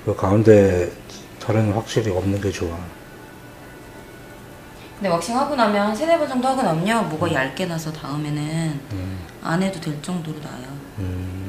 그 가운데 털은 확실히 없는 게 좋아. 근데 왁싱 하고 나면 한 3-4번 정도 하고 나면요, 뭐가 얇게 나서 다음에는 안 해도 될 정도로 나요.